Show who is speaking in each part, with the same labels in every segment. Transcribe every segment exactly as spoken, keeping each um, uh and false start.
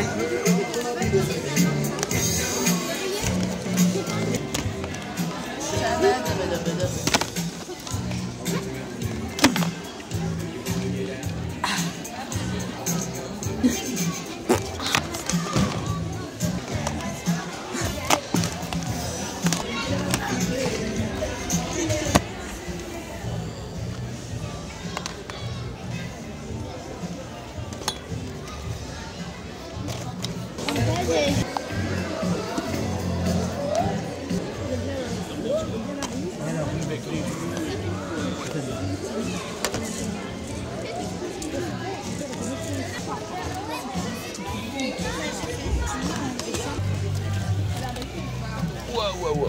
Speaker 1: Wow, wow, wow.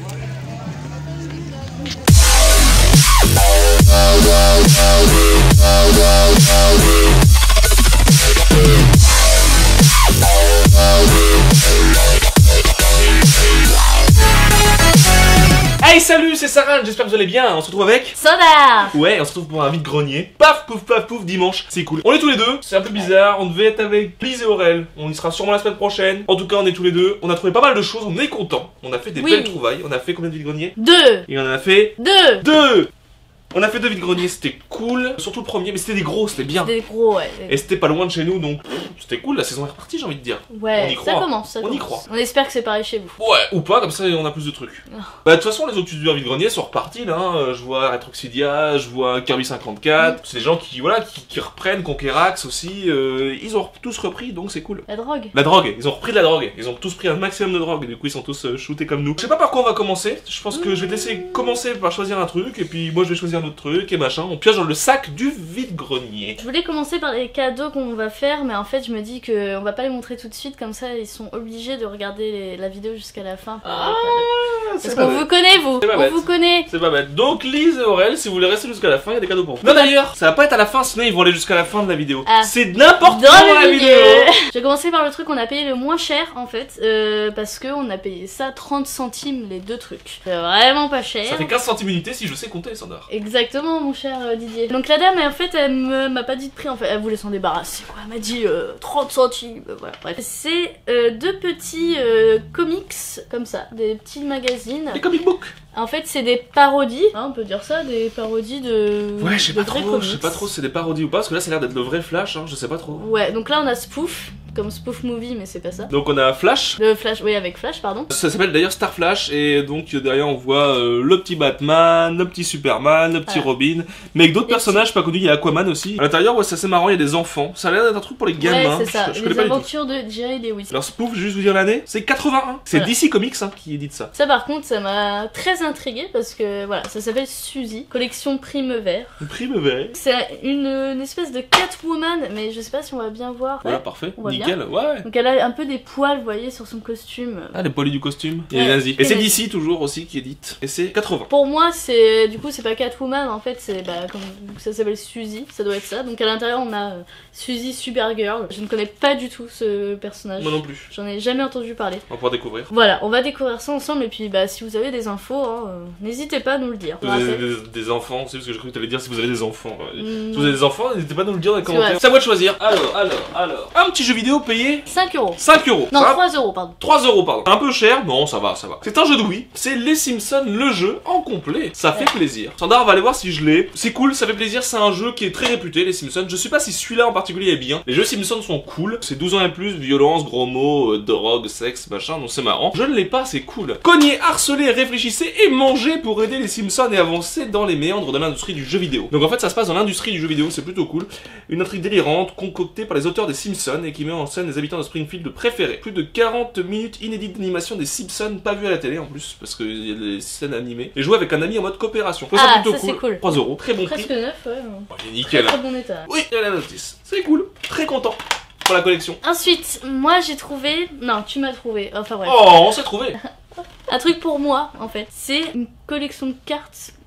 Speaker 1: Hey, salut, c'est Sarah, j'espère que vous allez bien. On se retrouve avec
Speaker 2: Soda.
Speaker 1: Ouais, on se retrouve pour un vide-grenier. Paf, pouf, paf, pouf, dimanche, c'est cool. On est tous les deux, c'est un peu bizarre. On devait être avec Lise et Aurel. On y sera sûrement la semaine prochaine. En tout cas, on est tous les deux. On a trouvé pas mal de choses, on est content. On a fait des
Speaker 2: Oui.
Speaker 1: belles trouvailles. On a fait combien de vide-greniers?
Speaker 2: Deux.
Speaker 1: Et on en a fait
Speaker 2: Deux.
Speaker 1: deux. On a fait deux vide-greniers, c'était cool. Surtout le premier, mais c'était des gros, c'était bien.
Speaker 2: Des gros, ouais.
Speaker 1: Et c'était pas loin de chez nous, donc pff, c'était cool. La saison est repartie, j'ai envie de dire.
Speaker 2: Ouais,
Speaker 1: on y
Speaker 2: ça
Speaker 1: croit.
Speaker 2: commence, ça
Speaker 1: On y
Speaker 2: commence.
Speaker 1: croit.
Speaker 2: On espère que c'est pareil chez vous.
Speaker 1: Ouais, ou pas, comme ça on a plus de trucs.
Speaker 2: Oh.
Speaker 1: Bah de toute façon les autres youtubeurs vide-grenier sont repartis là, hein. Je vois Retroxidia, je vois Kirby cinquante-quatre, mm. C'est des gens qui voilà qui, qui reprennent, Conquerax aussi, euh, ils ont tous repris donc c'est cool.
Speaker 2: La drogue.
Speaker 1: La drogue, ils ont repris de la drogue, ils ont tous pris un maximum de drogue et du coup ils sont tous euh, shootés comme nous. Je sais pas par quoi on va commencer, je pense que je vais te laisser commencer par choisir un truc et puis moi je vais choisir un autre truc et machin, on pioche dans le sac du vide-grenier.
Speaker 2: Je voulais commencer par les cadeaux qu'on va faire, mais en fait je me dis que on va pas les montrer tout de suite, comme ça ils sont obligés de regarder les, la vidéo jusqu'à la fin.
Speaker 1: Ah,
Speaker 2: parce qu'on vous connaît vous,
Speaker 1: on
Speaker 2: bête. vous connaît.
Speaker 1: C'est pas bête. Donc Lise et Aurel, si vous voulez rester jusqu'à la fin, il y a des cadeaux pour vous. Non d'ailleurs, ça va pas être à la fin, sinon ils vont aller jusqu'à la fin de la vidéo. Ah. C'est n'importe quoi dans la vidéo.
Speaker 2: Je vais commencer par le truc qu'on a payé le moins cher en fait, euh, parce que on a payé ça trente centimes les deux trucs. C'est vraiment pas cher.
Speaker 1: Ça fait quinze centimes unité si je sais compter, Sandor.
Speaker 2: Exactement mon cher euh, Didier. Donc la dame en fait elle m'a pas dit de prix en fait, elle voulait s'en débarrasser quoi, elle m'a dit euh, trente centimes, voilà bref. C'est euh, deux petits euh, comics comme ça, des petits magazines.
Speaker 1: Des comic books.
Speaker 2: En fait c'est des parodies, hein, on peut dire ça, des parodies de...
Speaker 1: Ouais je sais pas trop, je sais pas
Speaker 2: trop
Speaker 1: si c'est des parodies ou pas, parce que là ça a l'air d'être le vrai Flash, hein, je sais pas trop.
Speaker 2: Ouais, donc là on a Spoof, comme Spoof Movie mais c'est pas ça.
Speaker 1: Donc on a Flash.
Speaker 2: Le Flash, oui avec Flash pardon.
Speaker 1: Ça s'appelle d'ailleurs Star Flash et donc derrière on voit euh, le petit Batman, le petit Superman, le petit voilà. Robin, mais avec d'autres personnages petits. Pas connus, il y a Aquaman aussi. À l'intérieur ouais c'est assez marrant, il y a des enfants, ça a l'air d'être un truc pour les gamins.
Speaker 2: Ouais c'est ça,
Speaker 1: je, je
Speaker 2: les aventures de Jerry Lewis.
Speaker 1: Alors Spoof, je vais juste vous dire l'année, c'est quatre-vingt-un, c'est voilà. D C Comics hein, qui édite ça.
Speaker 2: Ça par contre ça m'a très intriguée parce que voilà, ça s'appelle Suzy, collection Primevère.
Speaker 1: Primevère.
Speaker 2: C'est une, une espèce de Catwoman, mais je sais pas si on va bien voir.
Speaker 1: Voilà
Speaker 2: ouais.
Speaker 1: parfait, nickel, bien. Ouais.
Speaker 2: Donc elle a un peu des poils, vous voyez, sur son costume.
Speaker 1: Ah, les poils du costume.
Speaker 2: Ouais.
Speaker 1: Et vas-y. Et c'est D C toujours aussi qui édite. Et c'est quatre-vingts.
Speaker 2: Pour moi, c'est du coup, c'est pas Catwoman, en fait, c'est bah, comme ça s'appelle Suzy, ça doit être ça. Donc à l'intérieur, on a euh, Suzy Supergirl. Je ne connais pas du tout ce personnage.
Speaker 1: Moi non plus.
Speaker 2: J'en ai jamais entendu parler.
Speaker 1: On va pouvoir découvrir.
Speaker 2: Voilà, on va découvrir ça ensemble. Et puis, bah, si vous avez des infos, hein, euh, n'hésitez pas à nous le dire.
Speaker 1: Vous avez des, des enfants aussi, parce que j'ai cru que tu allais dire si vous avez des enfants.
Speaker 2: Mmh.
Speaker 1: Si vous avez des enfants, n'hésitez pas à nous le dire dans les commentaires. C'est à moi de choisir. Alors, alors, alors. Un petit jeu vidéo payé
Speaker 2: cinq euros.
Speaker 1: cinq euros.
Speaker 2: Non, trois euros, pardon.
Speaker 1: trois euros, pardon. Un peu cher, non, ça va, ça va. C'est un jeu de Wii. C'est Les Simpsons, le jeu en complet. Ça fait ouais. plaisir. Sandra, on va aller voir si je l'ai. C'est cool, ça fait plaisir. C'est un jeu qui est très réputé, Les Simpsons. Je sais pas si celui-là en particulier est bien. Les jeux Simpsons sont cool. C'est douze ans et plus, violence, gros mots, euh, drogue, sexe, machin, donc c'est marrant. Je ne l'ai pas, c'est cool. Cognez, harcelez, réfléchissez et mangez pour aider les Simpsons et avancer dans les méandres de l'industrie du jeu vidéo. Donc en fait, ça se passe dans l'industrie du jeu vidéo, c'est plutôt cool. Une intrigue délirante, concoctée par les auteurs des Simpsons et qui met en scène les habitants de Springfield préférés. Plus de quarante minutes inédites d'animation des Simpsons, pas vues à la télé en plus, parce qu'il y a des scènes animées. Et jouer avec un ami en mode coopération. Ça,
Speaker 2: ah,
Speaker 1: plutôt
Speaker 2: ça c'est cool.
Speaker 1: trois euros, très bon
Speaker 2: Presque
Speaker 1: prix.
Speaker 2: neuf, ouais.
Speaker 1: Oh, il est nickel.
Speaker 2: Très, très bon état.
Speaker 1: Oui, il y a la notice. C'est cool. Très content pour la collection.
Speaker 2: Ensuite, moi j'ai trouvé... Non, tu m'as trouvé. Enfin bref.
Speaker 1: Oh, on s'est trouvé.
Speaker 2: Un truc pour moi, en fait. C'est une collection de cartes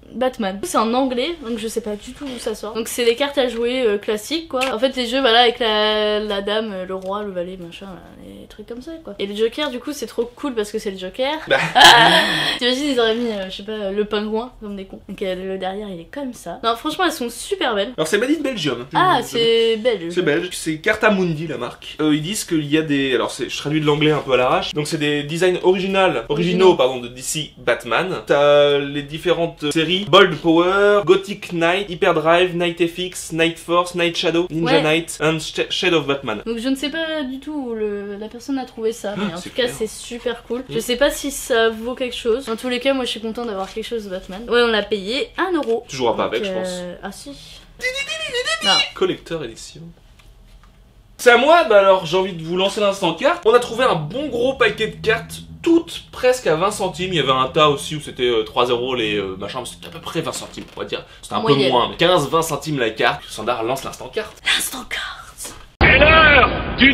Speaker 2: Batman. C'est en anglais, donc je sais pas du tout où ça sort. Donc c'est des cartes à jouer euh, classiques quoi. En fait les jeux voilà avec la, la dame, le roi, le valet, machin, là, les trucs comme ça quoi. Et le Joker du coup c'est trop cool parce que c'est le Joker. Bah. Ah, t'imagines ils auraient mis euh, je sais pas le pingouin comme des cons. Donc euh, le derrière il est comme ça. Non franchement elles sont super belles.
Speaker 1: Alors c'est made in Belgium.
Speaker 2: Ah c'est belge.
Speaker 1: C'est belge. C'est Cartamundi la marque. Euh, ils disent qu'il y a des... Alors c'est... je traduis de l'anglais un peu à l'arrache. Donc c'est des designs original, originaux pardon de D C Batman. T'as les différentes séries Bold Power, Gothic Knight, Hyperdrive, Night F X, Night Force, Night Shadow, Ninja
Speaker 2: ouais.
Speaker 1: Knight and Sh Shade of Batman.
Speaker 2: Donc je ne sais pas du tout où le... la personne a trouvé ça, mais
Speaker 1: ah,
Speaker 2: en tout
Speaker 1: clair.
Speaker 2: cas c'est super cool. Mmh. Je sais pas si ça vaut quelque chose. Dans tous les cas moi je suis contente d'avoir quelque chose de Batman. Ouais on l'a payé un euro.
Speaker 1: Tu joueras pas avec
Speaker 2: euh...
Speaker 1: je pense.
Speaker 2: Ah si. Non.
Speaker 1: Collector édition. C'est à moi, bah alors j'ai envie de vous lancer l'instant carte. On a trouvé un bon gros paquet de cartes, toutes presque à vingt centimes. Il y avait un tas aussi où c'était euh, trois euros les euh, machins, mais c'était à peu près vingt centimes, on va dire. C'était un Moyenne. peu moins, mais quinze vingt centimes la carte. Sandar lance l'instant carte.
Speaker 2: L'instant carte.
Speaker 3: C'est l'heure du...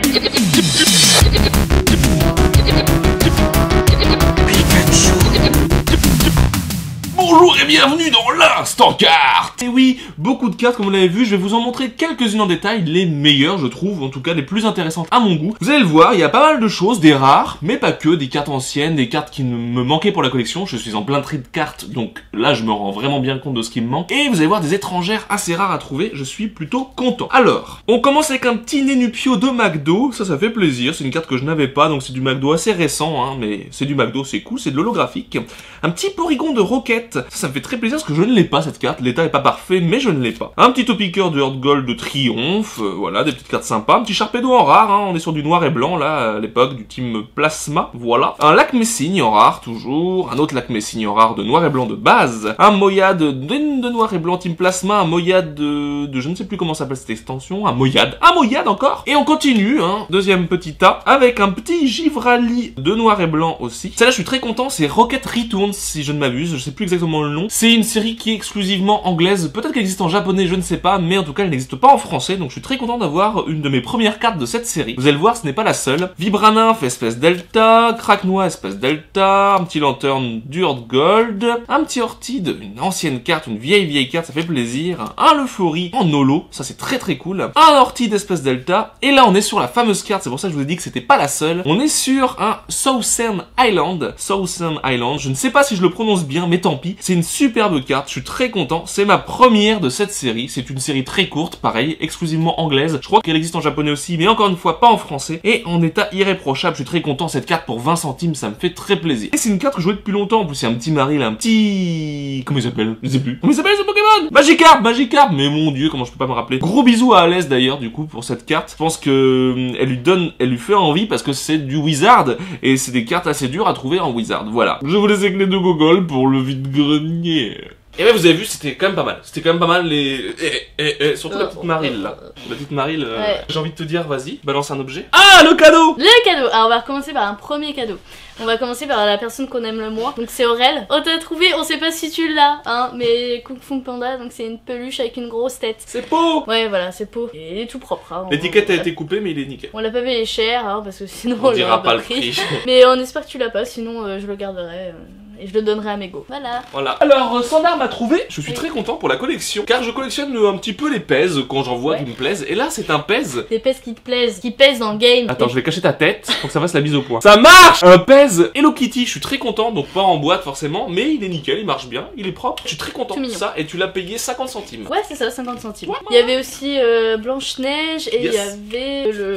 Speaker 1: Bonjour et bienvenue dans l'instant carte. Et oui, beaucoup de cartes comme vous l'avez vu, je vais vous en montrer quelques-unes en détail, les meilleures je trouve, en tout cas les plus intéressantes à mon goût. Vous allez le voir, il y a pas mal de choses, des rares, mais pas que, des cartes anciennes, des cartes qui me manquaient pour la collection. Je suis en plein tri de cartes, donc là je me rends vraiment bien compte de ce qui me manque. Et vous allez voir des étrangères assez rares à trouver, je suis plutôt content. Alors, on commence avec un petit Nenupio de McDo, ça ça fait plaisir, c'est une carte que je n'avais pas, donc c'est du McDo assez récent, hein, mais c'est du McDo, c'est cool, c'est de l'holographique. Un petit Porygon de Rocket. Ça, ça me fait très plaisir parce que je ne l'ai pas cette carte, l'état est pas parfait mais je ne l'ai pas. Un petit Topiqueur de Heart Gold de Triomphe, euh, voilà, des petites cartes sympas. Un petit Sharpedo en rare, hein, on est sur du noir et blanc là, à l'époque du team Plasma, voilà. Un Lac Messigne en rare toujours, un autre Lac Messigne en rare de noir et blanc de base. Un Moyade de, de noir et blanc team Plasma, un Moyade de, de je ne sais plus comment s'appelle cette extension, un Moyade, un Moyade encore. Et on continue, hein, deuxième petit tas, avec un petit Givrali de noir et blanc aussi. Celle-là je suis très content, c'est Rocket Returns si je ne m'abuse, je sais plus exactement le nom. C'est une série qui est exclusivement anglaise, peut-être qu'elle existe en japonais, je ne sais pas, mais en tout cas elle n'existe pas en français, donc je suis très content d'avoir une de mes premières cartes de cette série. Vous allez le voir, ce n'est pas la seule. Vibranymph espèce Delta, Cracknois espèce Delta, un petit Lanterne du Heart Gold, un petit Ortide, une ancienne carte, une vieille vieille carte, ça fait plaisir, un Euphorie en holo, ça c'est très très cool, un Ortide espèce Delta, et là on est sur la fameuse carte, c'est pour ça que je vous ai dit que c'était pas la seule, on est sur un Southern Island, Southern Island, je ne sais pas si je le prononce bien, mais tant pis, c'est une superbe carte, je suis très content, c'est ma première de cette série, c'est une série très courte, pareil, exclusivement anglaise, je crois qu'elle existe en japonais aussi, mais encore une fois pas en français, et en état irréprochable, je suis très content, cette carte pour vingt centimes, ça me fait très plaisir. Et c'est une carte que je jouais depuis longtemps, en plus il y a un petit Marie là, un petit... Comment il s'appelle? Je sais plus. Comment il s'appelle ce Pokémon? Magikarp, Magikarp, mais mon dieu, comment je peux pas me rappeler. Gros bisous à Alès d'ailleurs, du coup, pour cette carte, je pense que elle lui donne, elle lui fait envie parce que c'est du Wizard, et c'est des cartes assez dures à trouver en Wizard, voilà. Je vous laisse avec les deux gogoles pour le vide-grenier. Et ouais, vous avez vu, c'était quand même pas mal. C'était quand même pas mal les... Et, et, et, surtout la petite Marille, là. La petite Marille, euh... ouais. J'ai envie de te dire, vas-y, balance un objet. Ah, le cadeau!
Speaker 2: Le cadeau! Alors, on va commencer par un premier cadeau. On va commencer par la personne qu'on aime le moins. Donc, c'est Aurel. On t'a trouvé, on sait pas si tu l'as, hein, mais Kung Fu Panda, donc c'est une peluche avec une grosse tête.
Speaker 1: C'est Pau!
Speaker 2: Ouais, voilà, c'est Pau. Et il est tout propre, hein.
Speaker 1: L'étiquette a été coupée, mais il est nickel.
Speaker 2: On l'a pas payé cher, hein, parce que sinon
Speaker 1: on,
Speaker 2: on
Speaker 1: dira pas le prix. prix.
Speaker 2: Mais on espère que tu l'as pas, sinon euh, je le garderai. Euh... Et je le donnerai à mes go. Voilà.
Speaker 1: Voilà. Alors, euh, Sandar m'a trouvé. Je suis oui. très content pour la collection. Car je collectionne euh, un petit peu les pèses quand j'en vois ouais. qui me plaisent. Et là, c'est un pèse.
Speaker 2: Des pèses qui te plaisent. Qui pèsent dans le game.
Speaker 1: Attends, et... je vais cacher ta tête pour que ça fasse la mise au point. Ça marche! Un pèse Hello Kitty. Je suis très content. Donc, pas en boîte forcément. Mais il est nickel. Il marche bien. Il est propre. Je suis très content de ça. Et tu l'as payé cinquante centimes.
Speaker 2: Ouais, c'est ça, cinquante centimes. Ouais. Il y avait aussi euh, Blanche-Neige. Et yes. il y avait le.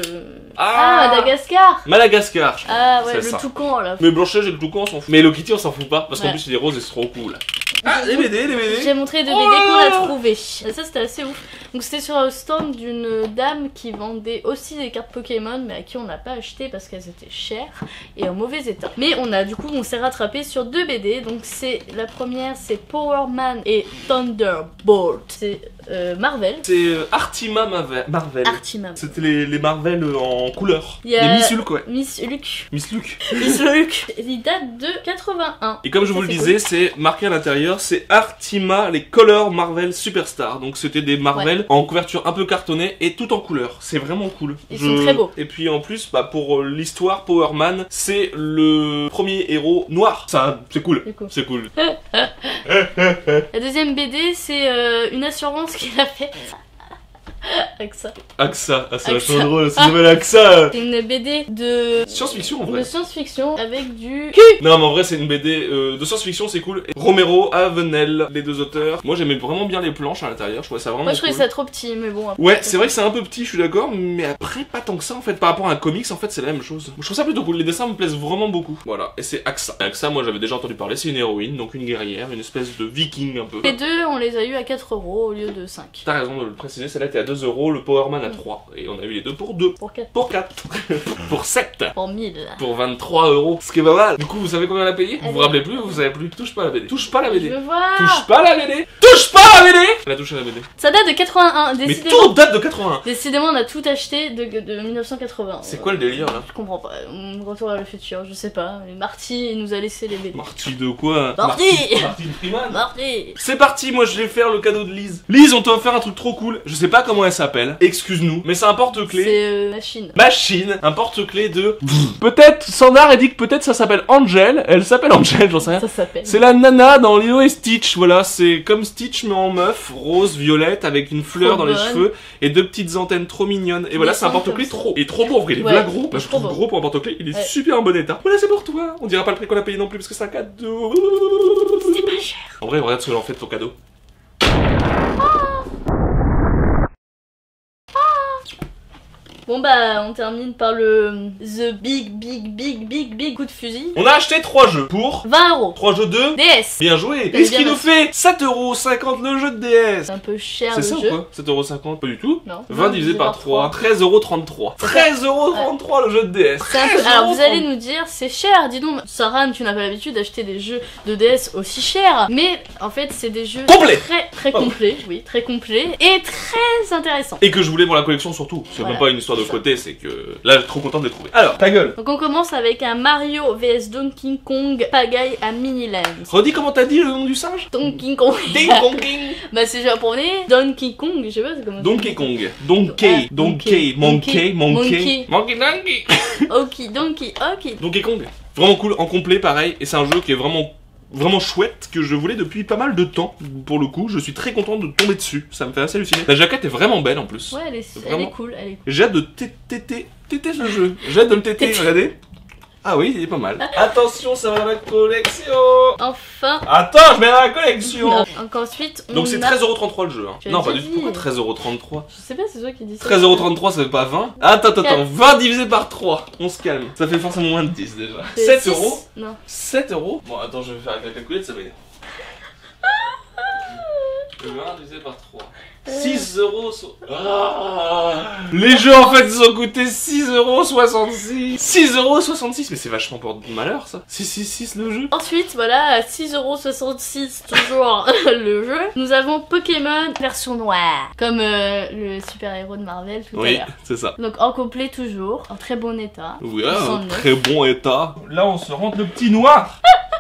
Speaker 2: Ah, ah Madagascar.
Speaker 1: Madagascar. Je
Speaker 2: ah, ouais, le ça. toucan là.
Speaker 1: Mais Blanche-Neige et le toucan, on s'en fout. Mais Hello Kitty, on s'en fout pas. Parce qu'en ouais. plus, il est rose. C'est trop cool. Ah, les B D, les B D.
Speaker 2: J'ai montré deux B D oh qu'on a trouvé. Ça c'était assez ouf. Donc c'était sur un stand d'une dame qui vendait aussi des cartes Pokémon, mais à qui on n'a pas acheté parce qu'elles étaient chères et en mauvais état. Mais on a du coup on s'est rattrapé sur deux B D. Donc c'est la première c'est Power Man et Thunderbolt. C'est euh, Marvel.
Speaker 1: C'est euh, Artima Marvel. Marvel.
Speaker 2: Artima.
Speaker 1: C'était les, les Marvel euh, en couleur.
Speaker 2: Il y a
Speaker 1: Les Miss Hulk, ouais.
Speaker 2: Miss Hulk.
Speaker 1: Miss Luke.
Speaker 2: Miss Hulk. Il date de quatre-vingt-un.
Speaker 1: Et comme je
Speaker 2: Ça,
Speaker 1: vous le
Speaker 2: c'est
Speaker 1: disais, c'est marqué à l'intérieur, c'est Artima, les Color Marvel Superstar. Donc c'était des Marvel
Speaker 2: Ouais.
Speaker 1: en couverture un peu cartonnée et tout en couleur. C'est vraiment cool.
Speaker 2: Ils sont très beaux.
Speaker 1: Et puis en plus, bah, pour euh, l'histoire, Power Man, c'est le premier héros noir. Ça, c'est cool.
Speaker 2: C'est cool.
Speaker 1: C'est cool.
Speaker 2: La deuxième B D, c'est euh, une assurance qu'il a fait. Avec ça.
Speaker 1: AXA, ah, c'est
Speaker 2: AXA.
Speaker 1: vachement drôle, ça s'appelle AXA.
Speaker 2: C'est une B D de.
Speaker 1: Science-fiction en
Speaker 2: de
Speaker 1: vrai.
Speaker 2: science-fiction avec du.
Speaker 1: Non, mais en vrai, c'est une B D euh, de science-fiction, c'est cool. Et Romero, Avenel, les deux auteurs. Moi, j'aimais vraiment bien les planches à l'intérieur, je trouvais ça vraiment
Speaker 2: Moi, je trouvais
Speaker 1: cool.
Speaker 2: ça trop petit, mais bon. Après,
Speaker 1: Ouais, c'est vrai que c'est un peu petit, je suis d'accord, mais après, pas tant que ça en fait. Par rapport à un comics, en fait, c'est la même chose. Je trouve ça plutôt cool, les dessins me plaisent vraiment beaucoup. Voilà, et c'est AXA. AXA, moi j'avais déjà entendu parler, c'est une héroïne, donc une guerrière, une espèce de viking un peu.
Speaker 2: Les deux, on les a eu à quatre euros au lieu de cinq.
Speaker 1: T'as raison de le préciser, celle-là était à deux euros, le Power Man à trois. Et on a eu les deux pour deux.
Speaker 2: Pour quatre.
Speaker 1: Pour quatre. Pour sept.
Speaker 2: Pour mille.
Speaker 1: Pour vingt-trois euros. Ce qui est pas mal. Du coup, vous savez combien elle a payé? Vous vous
Speaker 2: Allez.
Speaker 1: rappelez plus? Vous savez plus? Touche pas à la B D. Touche pas à la B
Speaker 2: Je
Speaker 1: D.
Speaker 2: veux voir.
Speaker 1: Touche pas à la B D. Touche pas à la B D. Elle a touché à la B D.
Speaker 2: Ça date de quatre-vingt-un.
Speaker 1: Mais
Speaker 2: Décidément.
Speaker 1: tout date de quatre-vingt-un.
Speaker 2: Décidément, on a tout acheté de, de mille neuf cent quatre-vingts.
Speaker 1: C'est quoi le délire là?
Speaker 2: Je comprends pas. On retourne vers le futur, je sais pas. Mais Marty il nous a laissé les B D.
Speaker 1: Marty de quoi?
Speaker 2: Marty.
Speaker 1: Marty de Freeman.
Speaker 2: Marty.
Speaker 1: C'est parti, moi je vais faire le cadeau de Lise. Lise, on t'a offert un truc trop cool. Je sais pas comment elle s'appelle. Excuse-nous. Mais c'est un porte-clés.
Speaker 2: C'est euh, machine.
Speaker 1: Machine, un porte-clés de. Peut-être, Sandar a dit que peut-être ça s'appelle Angel. Elle s'appelle Angel, j'en sais rien.
Speaker 2: Ça s'appelle.
Speaker 1: C'est la nana dans Lilo et Stitch, voilà, c'est comme Stitch mais en meuf, rose, violette, avec une fleur
Speaker 2: Trop
Speaker 1: dans les
Speaker 2: bonne.
Speaker 1: cheveux et deux petites antennes trop mignonnes. Et voilà, c'est un
Speaker 2: Descendre
Speaker 1: porte-clés
Speaker 2: comme ça.
Speaker 1: trop. Et trop beau, en vrai, il est
Speaker 2: Ouais,
Speaker 1: bien gros. Bah, je
Speaker 2: trop
Speaker 1: trouve
Speaker 2: beau.
Speaker 1: gros pour un porte-clés, il est
Speaker 2: Ouais.
Speaker 1: super en bon état. Voilà, c'est pour toi. On dira pas le prix qu'on a payé non plus parce que c'est un cadeau.
Speaker 2: C'est pas cher.
Speaker 1: En vrai, regarde ce que j'en fais de ton cadeau.
Speaker 2: Bon bah, on termine par le The Big Big Big Big Big coup de fusil.
Speaker 1: On a acheté trois jeux pour
Speaker 2: vingt euros.
Speaker 1: trois jeux de
Speaker 2: D S.
Speaker 1: bien joué.
Speaker 2: T'as
Speaker 1: Et ce
Speaker 2: bien
Speaker 1: qui nous
Speaker 2: reçu.
Speaker 1: fait sept euros cinquante le jeu de D S.
Speaker 2: C'est un peu cher
Speaker 1: C'est
Speaker 2: le
Speaker 1: ça ou
Speaker 2: jeu.
Speaker 1: quoi? sept euros cinquante? Pas du tout.
Speaker 2: Non.
Speaker 1: vingt divisé par trois. treize euros trente-trois. treize euros trente-trois le jeu de D S.
Speaker 2: C'est un peu- Alors vous allez nous dire c'est cher, dis donc Sarah, tu n'as pas l'habitude d'acheter des jeux de D S aussi chers. Mais en fait c'est des jeux
Speaker 1: Complets.
Speaker 2: très très
Speaker 1: Oh.
Speaker 2: complets, oui, très complets et très intéressants.
Speaker 1: Et que je voulais pour la collection surtout. C'est
Speaker 2: Voilà,
Speaker 1: même pas une histoire de
Speaker 2: c'est ça.
Speaker 1: côté, c'est que là, j'ai trop content de les trouver. Alors, ta gueule.
Speaker 2: Donc on commence avec un Mario vs Donkey Kong Pagaille à Miniland.
Speaker 1: Redis comment t'as dit le nom du singe?
Speaker 2: Donkey Kong.
Speaker 1: Ding Kong King.
Speaker 2: Bah c'est japonais. Donkey Kong, je sais pas c'est comment.
Speaker 1: Donkey Kong. Donkey.
Speaker 2: Ah,
Speaker 1: Donkey.
Speaker 2: Donkey.
Speaker 1: Monkey.
Speaker 2: Monkey.
Speaker 1: Monkey. Monkey Donkey.
Speaker 2: Ok, Donkey, ok.
Speaker 1: Donkey Kong. Vraiment cool, en complet, pareil. Et c'est un jeu qui est vraiment... Vraiment chouette, que je voulais depuis pas mal de temps. Pour le coup, je suis très content de tomber dessus. Ça me fait assez halluciner. La jaquette est vraiment belle en plus.
Speaker 2: Ouais, elle est, elle
Speaker 1: Vraiment.
Speaker 2: est cool, elle est cool.
Speaker 1: J'ai hâte de téter téter ce jeu. J'ai hâte de le téter,
Speaker 2: Téter.
Speaker 1: regardez. Ah oui, il est pas mal. Attention, ça va dans la collection.
Speaker 2: Enfin.
Speaker 1: Attends, je mets dans la collection.
Speaker 2: Non. Donc ensuite, on
Speaker 1: Donc c'est
Speaker 2: a...
Speaker 1: treize euros trente-trois le jeu. Hein.
Speaker 2: Tu
Speaker 1: Non,
Speaker 2: as
Speaker 1: pas
Speaker 2: déjà
Speaker 1: du tout.
Speaker 2: dit.
Speaker 1: Pourquoi treize euros trente-trois?
Speaker 2: Je sais pas, c'est toi qui dis ça.
Speaker 1: treize euros trente-trois, ça fait pas vingt? Attends, attends, attends.
Speaker 2: Quatre.
Speaker 1: vingt divisé par trois. On se calme. Ça fait forcément moins de dix déjà.
Speaker 2: C'est
Speaker 1: sept
Speaker 2: six.
Speaker 1: euros.
Speaker 2: Non.
Speaker 1: sept euros. Bon, attends, je vais faire avec la calculette, ça m'énerve. vingt divisé par trois. six euros. So... Ah Les jeux en fait ils ont coûté six euros soixante-six. six euros soixante-six, mais c'est vachement pour du malheur ça. six six six le jeu.
Speaker 2: Ensuite, voilà, à six euros soixante-six, toujours le jeu, nous avons Pokémon version noire, comme euh, le super-héros de Marvel tout à
Speaker 1: Oui,
Speaker 2: l'heure.
Speaker 1: c'est ça.
Speaker 2: Donc en complet toujours, en très bon état.
Speaker 1: Oui,
Speaker 2: Ils
Speaker 1: ah,
Speaker 2: sont
Speaker 1: en
Speaker 2: neufs.
Speaker 1: très bon état. Là on se rentre le petit noir.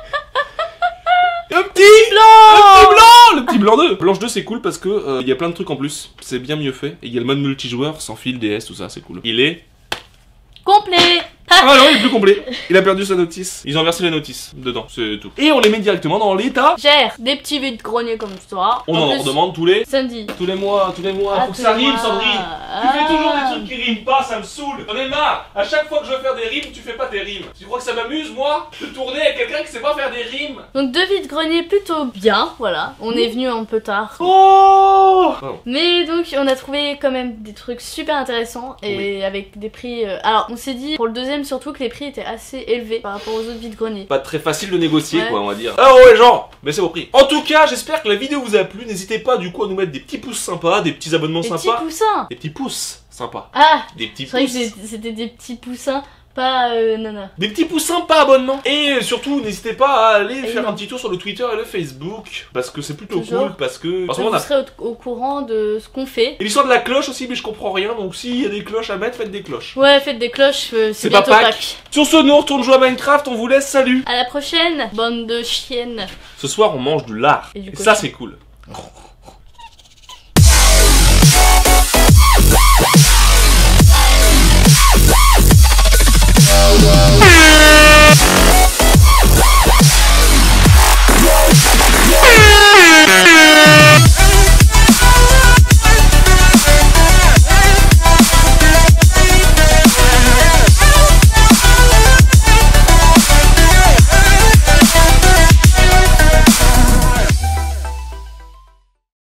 Speaker 1: Le petit
Speaker 2: Blanc.
Speaker 1: Le petit blanc Le petit blanc deux. Blanche deux c'est cool parce que euh, il y a plein de trucs en plus. C'est bien mieux fait. Et il y a le mode multijoueur sans fil, D S, tout ça, c'est cool. Il est...
Speaker 2: Complet.
Speaker 1: Ah non, il est plus complet. Il a perdu sa notice. Ils ont inversé les notices dedans, c'est tout. Et on les met directement dans l'état.
Speaker 2: Gère des petits vides greniers comme ça.
Speaker 1: On en
Speaker 2: plus,
Speaker 1: redemande tous les...
Speaker 2: samedi.
Speaker 1: Tous les mois, tous les mois.
Speaker 2: Ah,
Speaker 1: Faut que
Speaker 2: tous
Speaker 1: ça
Speaker 2: les
Speaker 1: rime,
Speaker 2: mois.
Speaker 1: Sandrine. Tu
Speaker 2: Ah.
Speaker 1: fais toujours des trucs qui riment pas, ça me saoule. J'en ai marre. À chaque fois que je veux faire des rimes, tu fais pas tes rimes. Tu crois que ça m'amuse, moi, de tourner avec quelqu'un qui sait pas faire des rimes?
Speaker 2: Donc deux vides greniers plutôt bien, voilà. On est venu un peu tard.
Speaker 1: Oh Pardon.
Speaker 2: Mais donc on a trouvé quand même des trucs super intéressants et avec des prix... euh, Alors on s'est dit pour le deuxième surtout que les prix étaient assez élevés par rapport aux autres vides-greniers.
Speaker 1: Pas très facile de négocier,
Speaker 2: Ouais.
Speaker 1: quoi, on va dire. Ah ouais, genre, baissez vos prix. En tout cas, j'espère que la vidéo vous a plu. N'hésitez pas, du coup, à nous mettre des petits pouces sympas, des petits abonnements
Speaker 2: Des petits
Speaker 1: sympas.
Speaker 2: poussins.
Speaker 1: Des petits pouces sympas.
Speaker 2: Ah,
Speaker 1: Des petits
Speaker 2: c'est vrai que
Speaker 1: pouces.
Speaker 2: c'est- c'était des petits poussins Pas euh, nana.
Speaker 1: Des petits poussins, pas abonnement. Et surtout, n'hésitez pas à aller
Speaker 2: Et
Speaker 1: faire
Speaker 2: non.
Speaker 1: un petit tour sur le Twitter et le Facebook. Parce que c'est plutôt
Speaker 2: Toujours.
Speaker 1: cool. Parce que. En ce
Speaker 2: Vous
Speaker 1: moment, on a...
Speaker 2: serez au, au courant de ce qu'on fait.
Speaker 1: Et l'histoire de la cloche aussi, mais je comprends rien. Donc s'il y a des cloches à mettre, faites des cloches.
Speaker 2: Ouais, faites des cloches, euh, c'est
Speaker 1: C'est pas
Speaker 2: bientôt
Speaker 1: Pâques.
Speaker 2: Pâques.
Speaker 1: Sur ce, nous on retourne jouer à Minecraft. On vous laisse. Salut.
Speaker 2: À la prochaine, bande de chiennes.
Speaker 1: Ce soir, on mange du lard.
Speaker 2: Et du
Speaker 1: Et ça,
Speaker 2: cochon.
Speaker 1: c'est cool.